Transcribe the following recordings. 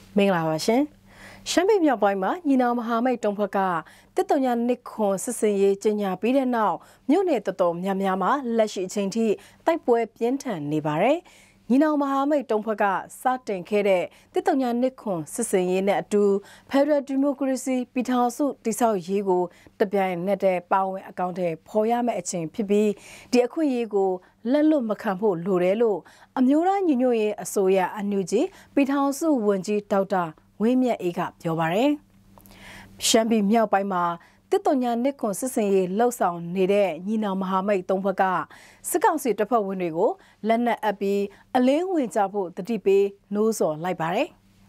မင်္ဂလာပါရှင်ရှမ်းပြည်မြောက်ပိုင်းမှာညီနောင်မဟာမိတ်တုံးဖက်ကတစ်တုံညာနစ်ခွန်စစ်စင်ရေးကျင်းညာပြီးတဲ့နောက်မြို့နယ်တော်တော်များများမှာလက်ရှိအချိန်ထိတိုက်ပွဲပြင်းထန်နေပါတယ်ညီနောင်မဟာမိတ်တုံးဖက်ကစတင်ခဲ့တဲ့တစ်တုံညာနစ်ခွန်စစ်စင်ရေးနဲ့အတူဖက်ဒရယ်ဒီမိုကရေစီပြည်ထောင်စုတည်ဆောက်ရေးကိုတပြိုင်နက်တည်းပါဝင်အကောင့်ထဲပေါ်ရမယ့်အချိန်ဖြစ်ပြီးဒီအခွင့်အရေးကိုလက်လွတ်မခံဖို့လိုတယ်လို့အမျိုးသားညီညွတ်ရေးအစိုးရအန်ယူဂျီပြည်ထောင်စုဝန်ကြီးဒေါက်တာဝင်းမြတ်အေးကပြောပါရယ်ရှမ်းပြည်မြောက်ပိုင်းမှာတစ်တုံညာနစ်ခွန်စစ်စင်ရေးလှုပ်ဆောင်နေတဲ့ညီနောင်မဟာမိတ်သုံးဘက်ကစစ်ကောင်စီတပ်ဖွဲ့ဝင်တွေကိုလက်နက်အပ်ပြီးအလင်းဝင်ကြဖို့တတိပေးနှိုးဆော်လိုက်ပါရယ်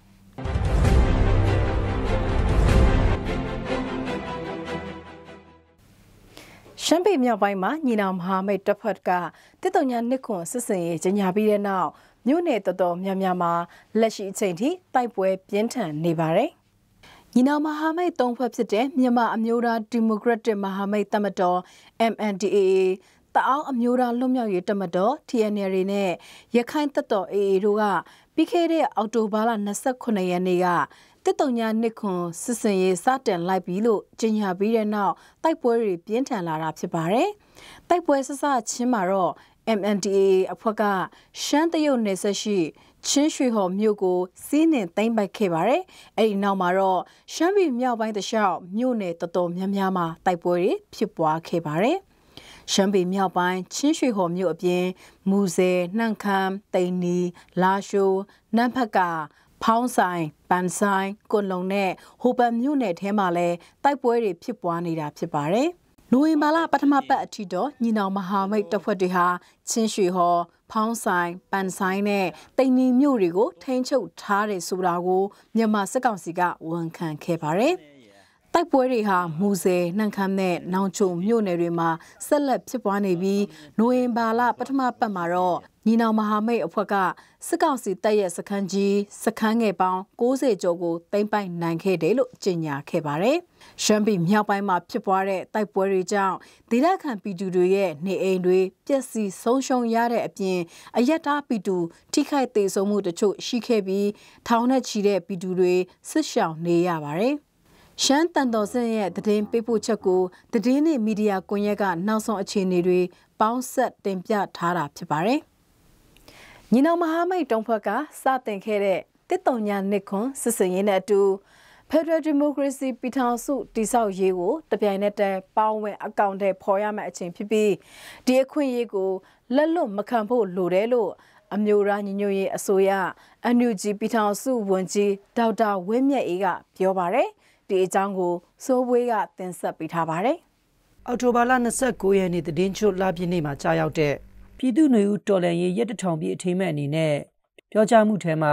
ရှမ်းပြည်မြောက်ပိုင်းမှာညီနောင်မဟာမိတ်တပ်ဖွဲ့ကတစ်တုံညာနစ်ခွန်စစ်စင်ရေးကျင်းပပြီးတဲ့နောက်မြို့နယ်တော်တော်များများမှာလက်ရှိအချိန်ထိတိုက်ပွဲပြင်းထန်နေပါတယ်။ညီနောင်မဟာမိတ်သုံးဖွဲ့ဖြစ်တဲ့မြန်မာအမျိုးသားဒီမိုကရက်တစ်မဟာမိတ်တပ်မတော် MNDAA တအောင်းအမျိုးသားလွတ်မြောက်ရေးတပ်မတော် TNL နဲ့ရခိုင်တပ်တော် AA တို့ကပြီးခဲ့တဲ့အောက်တိုဘာလ29ရက်နေ့ကတစ်တုံညာနစ်ခွန်စစ်စင်ရေးစတင်လိုက်ပြီလို့ကြေညာပြီးတဲ့နောက်တိုက်ပွဲတွေပြင်းထန်လာတာဖြစ်ပါတယ်။တိုက်ပွဲဆဆချင်းမှာတော့MNDAA အဖွဲ့ကရှမ်းတရုတ်နယ်စပ်ရှိချင်းရွှေဟော်မြို့ကိုစီးနှင်သိမ်းပိုက်ခဲ့ပါတယ်။အဲဒီနောက်မှာတော့ရှမ်းပြည်မြောက်ပိုင်းတခြားမြို့နယ်တော်တော်များများမှာတိုက်ပွဲတွေဖြစ်ပွားခဲ့ပါတယ်။ရှမ်းပြည်မြောက်ပိုင်းချင်းရွှေဟော်မြို့အပြင်မူဆယ်နှန့်ခမ်းတိန်နီလာရှိုးနန်းဖက်ကဖောင်းဆိုင်ပန်ဆိုင်ကွန်လုံနဲ့ဟိုပန်မြို့နယ်ထဲမှာလည်းတိုက်ပွဲတွေဖြစ်ပွားနေတာဖြစ်ပါတယ်။နိုဝင်ဘာလပထမပတ်အထိတော့ညီနောင်မဟာမိတ်တပ်ဖွဲ့တွေဟာချင်းရွှေဟော်ဖောင်းဆိုင်ပန်ဆိုင်နဲ့တိန်နီမြို့တွေကိုထိန်းချုပ်ထားတယ်ဆိုတာကိုမြန်မာစစ်ကောင်စီကဝန်ခံခဲ့ပါတယ်။တိုက်ပွဲတွေဟာမူဆယ်နှန့်ခမ်းနဲ့နောင်ချုံမြို့နယ်တွေမှာဆက်လက်ဖြစ်ပွားနေပြီးနိုဝင်ဘာလပထမပတ်မှာတော့ညီနောင်မဟာမိတ်အဖွဲ့ကစစ်ကောင်စီတပ်ရဲ့စခန်းကြီးစခန်းငယ်ပေါင်း60ကျော်ကိုသိမ်းပိုက်နိုင်ခဲ့တယ်လို့ကြေညာခဲ့ပါတယ်။ရှမ်းပြည်မြောက်ပိုင်းမှာဖြစ်ပွားတဲ့တိုက်ပွဲတွေကြောင့်ဒေသခံပြည်သူတွေရဲ့နေအိမ်တွေပျက်စီးဆုံးရှုံးရတဲ့အပြင်အယက်သားပြည်သူထိခိုက်ဒေဆုံးမှုတချို့ရှိခဲ့ပြီးထောင်နဲ့ချီတဲ့ပြည်သူတွေစစ်ရှောင်နေရပါတယ်။ရှမ်းတန်တော်စင်ရဲ့သတင်းပေးပို့ချက်ကိုသတင်းနဲ့မီဒီယာကွန်ရက်ကနောက်ဆုံးအခြေအနေတွေပေါင်းဆက်တင်ပြထားတာဖြစ်ပါတယ်။ညီနောင်မဟာမိတ်တုံးဖက်ကစတင်ခဲ့တဲ့တစ်တုံညာနစ်ခွန်စစ်စင်ရေးနဲ့အတူဖက်ဒရယ်ဒီမိုကရေစီပြည်ထောင်စုတည်ဆောက်ရေးကိုတပြိုင်နက်တည်းပေါင်းဝင်အကောင့်ထဲပေါ်ရမယ့်အချိန်ဖြစ်ပြီးဒီအခွင့်အရေးကိုလက်လွတ်မခံဖို့လိုတယ်လို့အမျိုးသားညီညွတ်ရေးအစိုးရအန်ယူဂျီပြည်ထောင်စုဝန်ကြီးဒေါက်တာဝင်းမြတ်အေးကပြောပါရယ်ဒီအကြောင်းကိုစိုးဝေးကတင်ဆက်ပေးထားပါတယ်။အောက်တိုဘာလ29ရက်နေ့သတင်းချုပ်လပြည့်နေ့မှာကြာရောက်တဲ့ပြည်သူ့ຫນွေဦးတော်လှန်ရေးရက်တထောင်ပြည့်အထိမ်းအမှတ်အနေနဲ့ပြောကြားမှုထဲမှာ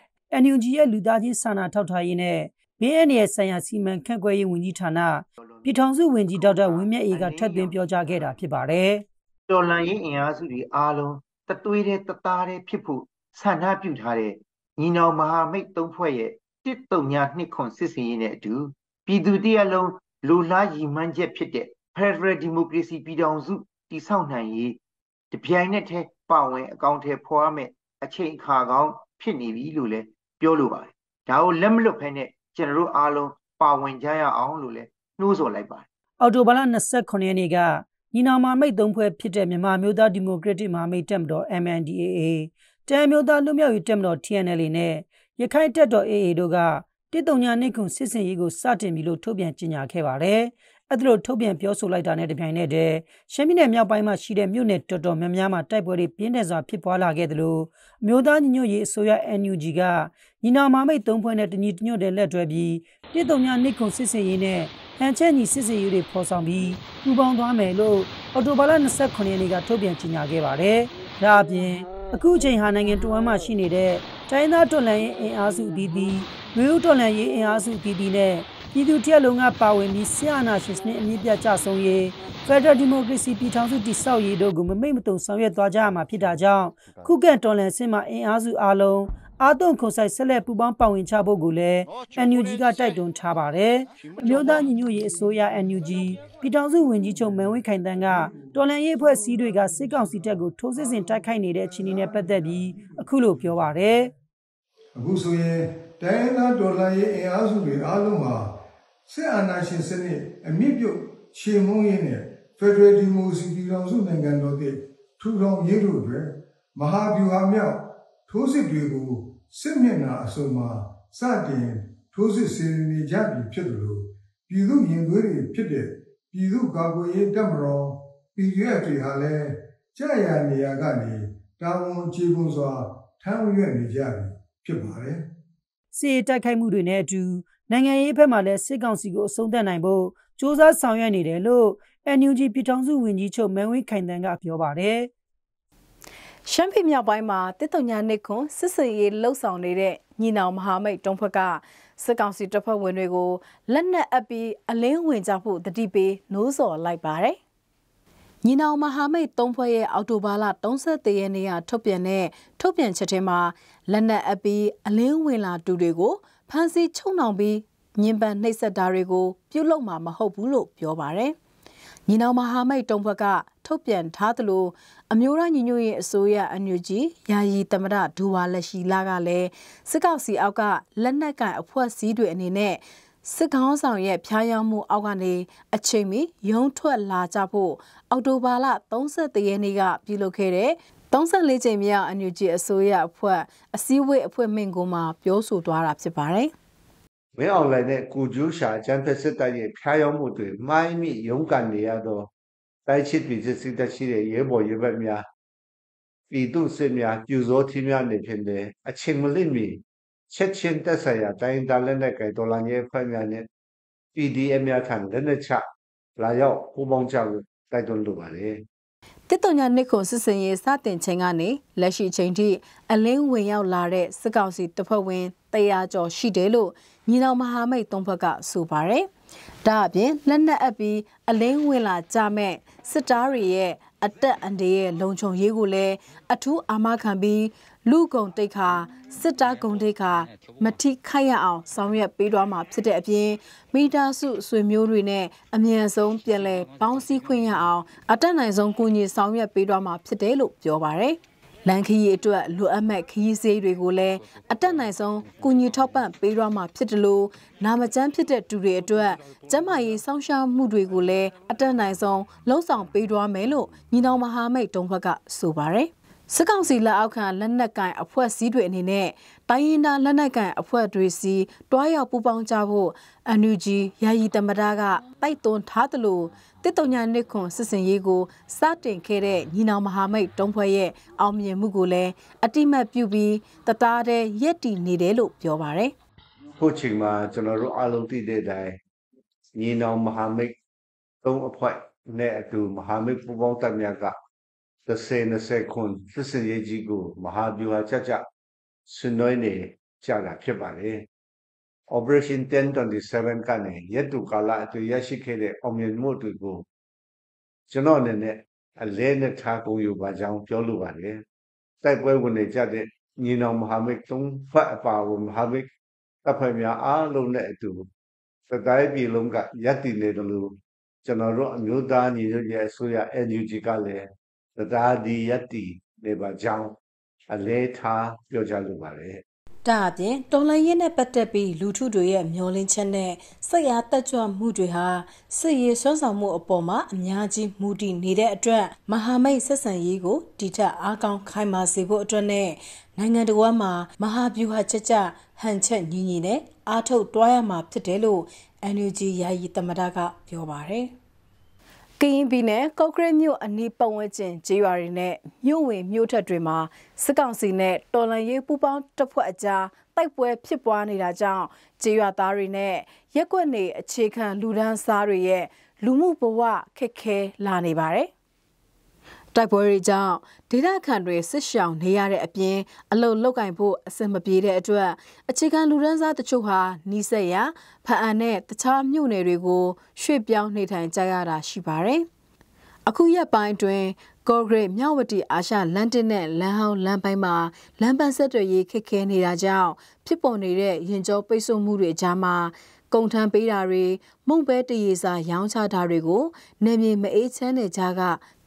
NUG ရဲ့လူသားချင်းစာနာထောက်ထားရေးနဲ့ဘေးအန္တရာယ်ဆိုင်ရာစီမံခန့်ခွဲရေးဝန်ကြီးဌာနပြည်ထောင်စုဝန်ကြီးဒေါက်တာဝင်းမြတ်အေးကထပ်သွင်းပြောကြားခဲ့တာဖြစ်ပါတယ်။တော်လှန်ရေးအင်အားစုတွေအားလုံးတသွေးတဲ့တသားတဲ့ဖြစ်ဖို့ဆန္ဒပြုထားတဲ့ညီနောင်မဟာမိတ်သုံးဖွဲ့ရဲ့တစ်တုံညာနှစ်ခွန်စစ်စင်ရေးနဲ့အတူပြည်သူတရက်လုံးလူလားရည်မှန်းချက်ဖြစ်တဲ့ Federal Democracy ပြည်ထောင်စုတည်ဆောက်နိုင်ရေးတပြိုင်နက်တည်းပါဝင်အကောင့်ထဲဖော်ရမယ့်အချိန်အခါကောင်းဖြစ်နေပြီလို့လည်းပြောလိုပါတယ်။ဒါကိုလက်မလွတ်ဖဲနဲ့ကျွန်တော်တို့အားလုံးပါဝင်ကြရအောင်လို့လည်းနှိုးဆော်လိုက်ပါတယ်။အော်တိုဘာလ29ရက်နေ့ကညီနောင်မဟာမိတ်သုံးဖွဲ့ဖြစ်တဲ့မြန်မာမျိုးသားဒီမိုကရက်တစ်မဟာမိတ်တပ်မတော် MNDAA တအမျိုးသားလူမျိုးရေးတပ်မတော် TNL နဲ့ရခိုင်တပ်တော် AA တို့ကတစ်တုံညာနစ်ခွန်စစ်စင်ရေးကိုစတင်ပြီလို့ထုတ်ပြန်ကြေညာခဲ့ပါတယ်။အဲ့ဒါလို့ထုတ်ပြန်ပြောဆိုလိုက်တာနဲ့တပြိုင်နက်တည်းရှမ်းပြည်နယ်မြောက်ပိုင်းမှာရှိတဲ့မြို့နယ်တော်တော်များများမှာတိုက်ပွဲတွေပြင်းထန်စွာဖြစ်ပွားလာခဲ့တယ်လို့အမျိုးသားညီညွတ်ရေးအစိုးရ NUG ကညီနောင်မဟာမိတ်သုံးဖွဲ့နဲ့တညီတညွတ်တဲ့လက်တွဲပြီးတစ်တုံညာနစ်ခွန်စစ်စင်ရေးနဲ့ဟန်ချက်ညီစစ်စင်ရေးတွေဖော်ဆောင်ပြီးပူးပေါင်းသွားမယ်လို့အော်တိုဘာလ29ရက်နေ့ကထုတ်ပြန်ကြေညာခဲ့ပါတယ်။ဒါအပြင်အခုအချိန်ဟာနိုင်ငံတော်ဝန်မှရှိနေတဲ့တိုင်းသားတော်လှန်ရေးအင်အားစုအသီးသီးမျိုးတော်လှန်ရေးအင်အားစုအသီးသီးနဲ့ပြည်သူတရက်လုံးကပါဝင်ပြီးဆရာနာရှင်စနစ်အမြင့်ပြတ်ကြဆုံးရေး Federal Democracy ပြည်ထောင်စုတည်ဆောက်ရေးတို့ကိုမမိတ်မတုံဆောင်ရွက်သွားကြရမှာဖြစ်တာကြောင့်ခုခံတော်လှန်စစ်မှအင်အားစုအလုံးအားသွန်ခွန်ဆိုင်ဆက်လက်ပူးပေါင်းပါဝင်ချဖို့ကိုလည်း NUG ကတိုက်တွန်းထားပါတယ်။အမျိုးသားညီညွတ်ရေးအစိုးရ NUG ပြည်ထောင်စုဝန်ကြီးချုပ်မန်ဝင်းခိုင်တန်းကတော်လှန်ရေးအဖွဲ့အစည်းတွေကစစ်ကောင်စီတပ်ကိုထိုးစစ်ဆင်တိုက်ခိုက်နေတဲ့အခြေအနေနဲ့ပတ်သက်ပြီးအခုလိုပြောပါတယ်အခုဆိုရင်တိုင်းသားဒေါ်လာရေးအင်အားစုတွေအားလုံးဟာစစ်အာဏာရှင်စနစ်အမြင့်ပြုတ်ချေမှုန်းရင်းနဲ့ဖက်ဒရယ်ဒီမိုကရေစီပြည်ထောင်စုနိုင်ငံတော်တည်ထူထောင်ရေးတို့အတွက်မဟာဗျူဟာမြောက်ထိုးစစ်တွေကိုစစ်မျက်နှာအစုံမှာစတင်ထိုးစစ်ဆင်နေကြပြီဖြစ်တယ်လို့ပြည်သူရင်သွေးတွေဖြစ်တဲ့ပြည်သူ့ကာကွယ်ရေးတပ်မတော် PDF တွေဟာလည်းကြာရနေရကနေတာဝန်ကျေပွန်စွာထမ်းရွက်နေကြပြီဖြစ်ပါတယ်။စစ်တိုက်ခိုက်မှုတွေနဲ့အတူနိုင်ငံရေးဘက်မှလည်းစစ်ကောင်စီကိုအဆုံးသတ်နိုင်ဖို့စ조사ဆောင်ရွက်နေတယ်လို့ NUG ပြည်ထောင်စုဝန်ကြီးချုပ်မန်းဝင်းခိုင်တန်းကပြောပါတယ်။ရှမ်းပြည်မြောက်ပိုင်းမှာတစ်တုံညာနှစ်ခွန်စစ်စင်ရေးလှုပ်ဆောင်နေတဲ့ညီနောင်မဟာမိတ်တုံးဖက်ကစစ်ကောင်စီတပ်ဖွဲ့ဝင်တွေကိုလက်နက်အပ်ပြီးအလင်းဝင်ကြဖို့တတိပေးနှိုးဆော်လိုက်ပါတယ်။ညီနောင်မဟာမိတ်သုံးဖွဲ့ရဲ့အောက်တိုဘာလ31ရက်နေ့ကထုတ်ပြန်ချက်ထဲမှာလက်နက်အပ်ပြီးအလင်းဝင်လာသူတွေကိုဖမ်းဆီးချုပ်နှောင်ပြီးညင်ပန်နှိပ်စက်တာတွေကိုပြုလုပ်မှာမဟုတ်ဘူးလို့ပြောပါတယ်။ညီနောင်မဟာမိတ်တုံးဘက်ကထုတ်ပြန်ထားသလိုအမျိုးသားညီညွတ်ရေးအစိုးရ NUG ယာယီသမ္မတဒူဝါလက်ရှိလာကလည်းစစ်ကောင်စီအောက်ကလက်နက်ကိုင်အဖွဲ့အစည်းတွေအနေနဲ့စစ်ကောင်းဆောင်ရဲ့ဖျားယောင်းမှုအောက်ကနေအချိန်မီရုံးထွက်လာကြဖို့အောက်တိုဘာလ31ရက်နေ့ကပြုလုပ်ခဲ့တဲ့34ကြိမ်မြောက် NUG အစိုးရအဖွဲ့အစည်းအဝေးအဖွဲ့မိန့်ခွန်းမှာပြောဆိုသွားတာဖြစ်ပါတယ်။မင်းအောင်လှိုင်နဲ့ကိုကျိုးရှာအကြမ်းဖက်စစ်တပ်ရဲ့ဖျားယောင်းမှုတွေမိုင်းမိရုန်းကန်နေရတော့တိုက်ချစ်ပြည်စစ်စစ်တပ်ရှိတဲ့ရဲဘော်ရဲဘက်များပြည်သူစစ်များပြူစောထီးများနေဖြစ်တဲ့အချိန်မလင့်မီချက်ချင်းတက်ဆိုင်ရာတိုင်းသားလက်နက်ကိုင်တော်လှန်ရေးအဖွဲ့များနဲ့ PDF များထံလက်နက်ချလာရောက်ပူးပေါင်းကြလို့တိုက်တွန်းလိုပါတယ်။တစ်တုံညာနှစ်ခွန်စစ်စင်ရေးစတင်ချိန်ကနေလက်ရှိချိန်ထိအလင်းဝင်ရောက်လာတဲ့စစ်ကောင်စီတပ်ဖွဲ့ဝင်100ကျော်ရှိတယ်လို့ညီနောင်မဟာမိတ်သုံးဘက်ကဆိုပါတယ်။ဒါအပြင်လက်နက်အပ်ပြီးအလင်းဝင်လာကြမဲ့စစ်သားတွေရဲ့အတက်အန်ဒီရဲ့လုံခြုံရေးကိုလည်းအထူးအာမခံပြီးလူကုန်တိတ်ခါစစ်သားကုန်တိတ်ခါမထိခိုက်ရအောင်ဆောင်ရွက်ပေးသွားမှာဖြစ်တဲ့အပြင်မိသားစုဆွေမျိုးတွေနဲ့အမြန်ဆုံးပြန်လည်ပေါင်းစည်းခွင့်ရအောင်အတက်နိုင်ဆုံးကူညီဆောင်ရွက်ပေးသွားမှာဖြစ်တယ်လို့ပြောပါတယ်။လန်ခီရဲ့အတွက်လိုအပ်မဲ့ခီးစေးတွေကိုလည်းအတက်နိုင်ဆုံးကူညီထောက်ပံ့ပေးသွားမှာဖြစ်တယ်လို့နာမကျန်းဖြစ်တဲ့သူတွေအတွက်ကျန်းမာရေးစောင့်ရှောက်မှုတွေကိုလည်းအတက်နိုင်ဆုံးလှုံ့ဆော်ပေးသွားမယ်လို့ညီနောင်မဟာမိတ်တုံးဘက်ကဆိုပါတယ်။စစ်ကောင်စီလက်အောက်ခံလက်နက်ကိုင်အဖွဲ့အစည်းတွေအနေနဲ့တိုင်းရင်းသားလက်နက်ကိုင်အဖွဲ့တွေစီတွားရောက်ပူးပေါင်းကြဖို့ NUG ယာယီသမ္မတကတိုက်တွန်းထားသလိုတစ်တုံညာနှစ်ခွန်စစ်စင်ရေးကိုစတင်ခဲ့တဲ့ညီနောင်မဟာမိတ်တုံးဖွဲ့ရဲ့အောင်မြင်မှုကိုလည်းအတိမတ်ပြုပြီးတသားတည်းရက်တည်နေတယ်လို့ပြောပါတယ်။ခုချိန်မှာကျွန်တော်တို့အားလုံးသိတဲ့အတိုင်းညီနောင်မဟာမိတ်သုံးအဖွဲ့နဲ့အတူမဟာမိတ်ပူးပေါင်းတပ်များက20ခွန်စစ်စင်ရေးကြီးကိုမဟာဗျူဟာချဆွနွှဲနေကြတာဖြစ်ပါတယ်။ Operation 1027ကနေရက်တူကာလအတွင်းရရှိခဲ့တဲ့အောင်မြင်မှုတွေကိုကျွန်တော်အနေနဲ့အလဲနဲ့ထားကုန်ယူပါကြောင်းပြောလိုပါတယ်။တိုက်ပွဲဝင်နေကြတဲ့ညီနောင်မဟာမိတ်သုံးဖက်အပါအဝင်မဟာမိတ်တပ်ဖွဲ့များအားလုံးနဲ့အတူသတိုင်းပြည်လုံးကရပ်တည်နေတယ်လို့ကျွန်တော်တို့အမျိုးသားညီညွတ်ရေးအစိုးရ NUG ကလည်းတရားဒီရပ်တည်နေပါကြောင်းအလဲထားပြောကြားလိုပါတယ်။ဒါအပြင်တော်လှန်ရေးနဲ့ပတ်သက်ပြီးလူထုတွေရဲ့မျှော်လင့်ချက်နဲ့စိတ်အားတက်ကြွမှုတွေဟာစစ်ရေးဆွမ်းဆောင်မှုအပေါ်မှာအများကြီးမူတည်နေတဲ့အတွက်မဟာမိတ်ဆက်ဆံရေးကိုတည်ထအားကောင်းခိုင်မာစေဖို့အတွက်နဲ့နိုင်ငံတော်မှာမဟာဗျူဟာချက်ဟန်ချက်ညီညီနဲ့အားထုတ်တွားရမှာဖြစ်တယ်လို့ NUG ယာယီသမ္မတကပြောပါတယ်။ကရင်ပြည်နယ်ကော့ကရိတ်မြို့အနီးပတ်ဝန်းကျင်ကျေးရွာတွေနဲ့မြို့ဝင်မြို့ထက်တွေမှာစစ်ကောင်စီနဲ့တော်လှန်ရေးပူးပေါင်းတပ်ဖွဲ့အကြားတိုက်ပွဲဖြစ်ပွားနေတာကြောင့်ကျေးရွာသားတွေနဲ့ရက်ကွက်နေအခြေခံလူဒန်းစားတွေရဲ့လူမှုဘဝခက်ခဲလာနေပါတယ်။တိုက်ပွဲတွေကြောင့်ဒေသခံတွေစစ်ရှောင်နေရတဲ့အပြင်အလုံလောက်ကင်ဖို့အဆင်မပြေတဲ့အတွက်အခြေခံလူဒန်းစားတချို့ဟာနီးစပ်ရာဖအံနဲ့တခြားမြို့နယ်တွေကိုရွှေ့ပြောင်းနေထိုင်ကြရတာရှိပါတယ်။အခုရက်ပိုင်းတွင်ကော့ဂရိတ်မြဝတီအာရှလမ်းတစ်နဲ့လမ်းဟောင်းလမ်းပိုင်းမှာလမ်းပန်းဆက်သွယ်ရေးခက်ခဲနေတာကြောင့်ဖြစ်ပေါ်နေတဲ့ရင်ကျော်ပိတ်ဆို့မှုတွေကြားမှာကုန်ထမ်းပေးတာတွေမုံပဲတရေစာရောင်းချတာတွေကိုနေမြေမအေးချမ်းတဲ့ကြားက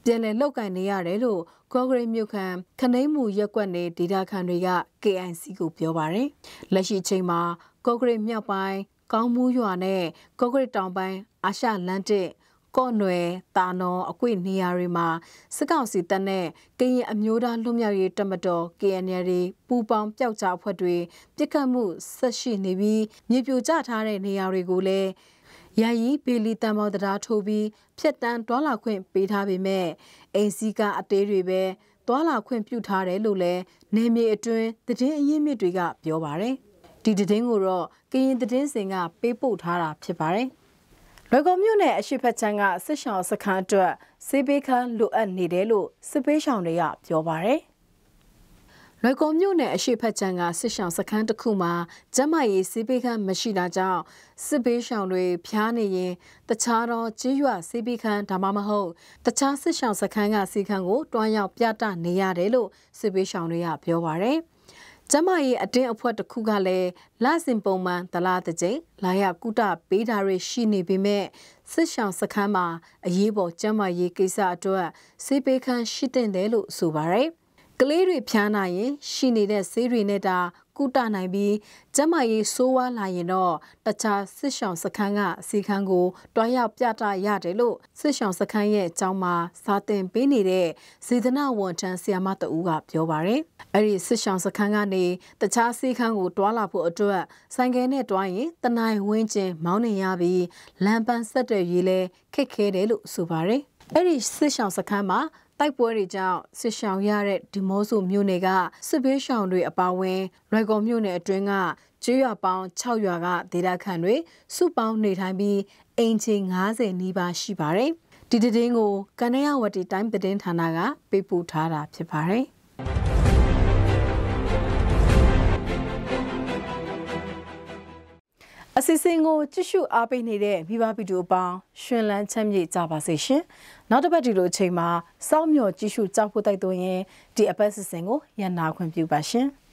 ပြန်လည်လောက်ကန်နေရတယ်လို့ကော့ဂရိတ်မြို့ခံခနိမ့်မှုရက်ကွက်နယ်ဒေတာခန်တွေက KIC ကိုပြောပါတယ်။လက်ရှိချိန်မှာကော့ဂရိတ်မြောက်ပိုင်းကောင်းမူးရွာနဲ့ကော့ဂရိတ်တောင်ပိုင်းအာရှလန်တစ်ကော့နွယ်တာနော်အကွေ့နေရာတွေမှာစစ်ကောင်စီတပ်နဲ့ကရင်အမျိုးသားလွတ်မြောက်ရေးတပ်မတော် KNL ပူးပေါင်းပျောက်ကြားအဖွဲ့တွေပြစ်ခတ်မှုဆက်ရှိနေပြီးမြေပြိုကျထားတဲ့နေရာတွေကိုလည်းယာယီဘေလီတန်မော်တရားထိုးပြီးဖျက်တမ်းတွာလာခွင့်ပေးထားပေမဲ့အိမ်စီကအသေးတွေပဲတွာလာခွင့်ပြုထားတယ်လို့လည်းနေမြေအတွင်းသတင်းအရင်းမြစ်တွေကပြောပါတယ်။ဒီသတင်းကိုတော့ကရင်သတင်းစင်ကပေးပို့ထားတာဖြစ်ပါတယ်။လွိုင်ကော်မြို့နယ်အရှိဖက်ချမ်းကစစ်ရှောင်းစခန်းအတွက်စေဘေးခန်းလိုအပ်နေတယ်လို့စစ်ပေးရှောင်းတွေကပြောပါတယ်။လွိုင်ကော်မြို့နယ်အရှိဖက်ချမ်းကစစ်ရှောင်းစခန်းတစ်ခုမှာကျန်းမာရေးစေဘေးခန်းမရှိတာကြောင့်စစ်ပေးရှောင်းတွေဖျားနေရင်တခြားသောကြေးရွာစေဘေးခန်းဒါမှမဟုတ်တခြားစစ်ရှောင်းစခန်းကစီခန်းကိုတွားရောက်ပြသနေရတယ်လို့စစ်ပေးရှောင်းတွေကပြောပါတယ်။ကျမရဲ့အတင်းအဖွဲတစ်ခုကလည်းလစဉ်ပုံမှန်တလားတစ်ကြိမ်လာရကုတပေးတာတွေရှိနေပေမဲ့စစ်ရှောင်းစခန်းမှာအရေးပေါ်ကျမရေးကိစ္စအတွက်စေပေးခန်းရှိတဲ့တယ်လို့ဆိုပါတယ်။ကလေးတွေဖျားနိုင်ရင်ရှိနေတဲ့ဆေးတွေနဲ့တာကုတနိုင်ပြီးကျမရေးဆိုးဝါးလာရင်တော့တခြားစစ်ရှောင်းစခန်းကစီခန်းကိုတွားရောက်ပြသရတယ်လို့စစ်ရှောင်းစခန်းရဲ့အကြောင်းမှာစာတင်ပေးနေတဲ့စေတနာဝန်ထမ်းဆရာမတဦးကပြောပါတယ်။အဲ့ဒီစစ်ရှောင်းစခန်းကနေတခြားစီခန်းကိုတွားလာဖို့အတွက်ဆိုင်ကယ်နဲ့တွားရင်တနိုင်ဝင်းကျင်မောင်းနေရပြီးလမ်းပန်းဆက်တွေရေးလဲခက်ခဲတယ်လို့ဆိုပါတယ်။အဲ့ဒီစစ်ရှောင်းစခန်းမှာတိုက်ပွဲတွေကြောင့်စစ်ရှောင်ရတဲ့ဒီမော့ဆိုမြို့နယ်ကစစ်ဘေးရှောင်တွေအပါအဝင်လွိုင်ကော်မြို့နယ်အတွင်းကကျေးရွာပေါင်း6ရွာကဒေသခံတွေစုပေါင်းနေထိုင်ပြီးအိမ်ခြေ90နီးပါးရှိပါတယ်။ဒီသတင်းကိုကနရဝတီတိုင်းသတင်းဌာနကပေးပို့ထားတာဖြစ်ပါတယ်။အစီအစဉ်ကိုကြည့်ရှုအားပေးနေတဲ့မိဘဗီဒီယိုပေါင်းရှင်လန်းချမ်းမြေ့ကြပါစေရှင်။နောက်တစ်ပတ်ဒီလိုအချိန်မှာစောင့်မျှော်ကြည့်ရှုကြောက်ဖို့တိုက်သွင်းရင်ဒီအပတ်အစီအစဉ်ကိုရန်နာခွင့်ပြုပါရှင်။